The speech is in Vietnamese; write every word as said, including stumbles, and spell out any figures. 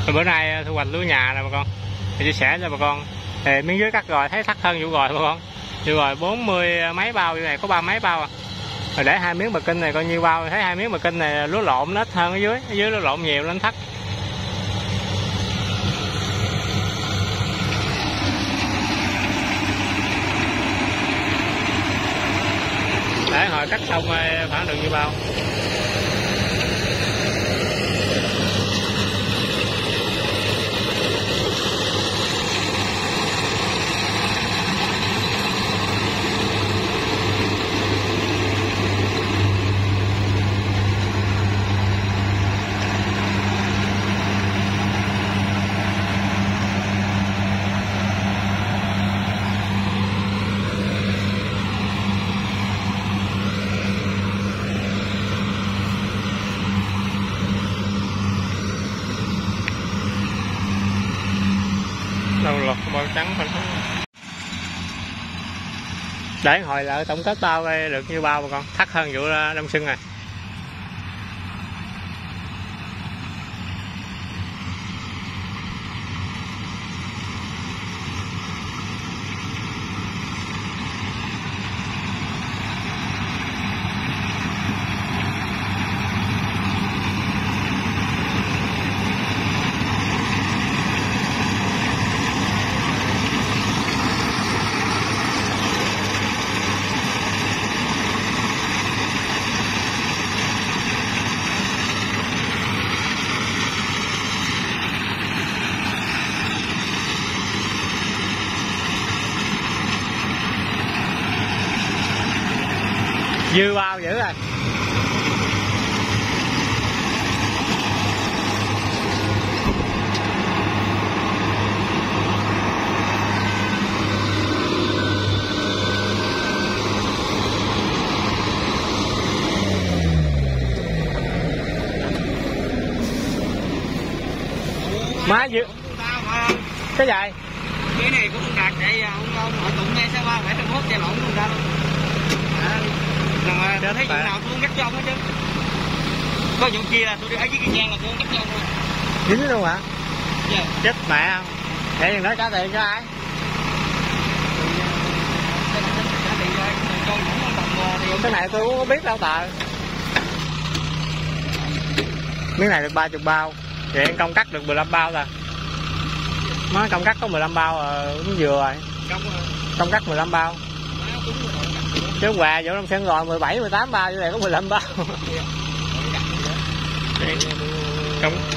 Bữa nay thu hoạch lúa nhà nè bà con, thì chia sẻ cho bà con. Thì miếng dưới cắt rồi thấy thắt hơn vụ rồi bà con. Vụ rồi bốn mươi mấy bao, vụ này có ba mấy bao à. Rồi để hai miếng bờ kinh này coi nhiêu bao, thấy hai miếng bờ kinh này lúa lộn nó ít hơn ở dưới, ở dưới lúa lộn nhiều lên thắt. Để hồi cắt xong khoảng được nhiêu bao. Đâu lọt bao trắng phải không? Để hồi lại tổng kết bao đây được nhiêu bao bà con, thắt hơn vụ đông xuân rồi. Dư bao dữ rồi. Má dư cái gì? Cái này của ông Đạt chạy ông ông nội tụng nghe sao ba bảy mốt chạy lộn luôn ra luôn. Mà để thấy vụ nào tôi cũng cắt cho ông hết chứ. Có vụ kia là tôi đi ở dưới cái trang là tôi cũng cắt cho ông thôi. Dính luôn hả? Yeah. Chết mẹ không? Để đừng nói trả tiền cho ai? Cái này tôi cũng không biết đâu tờ. Miếng này được ba mươi bao. Vậy công cắt được mười lăm bao rồi. Má công cắt có mười lăm bao rồi, cũng vừa rồi. Công cắt mười lăm bao. Chứ quà vô đông xuân rồi mười bảy mười tám bao, như này có mười lăm bao. Công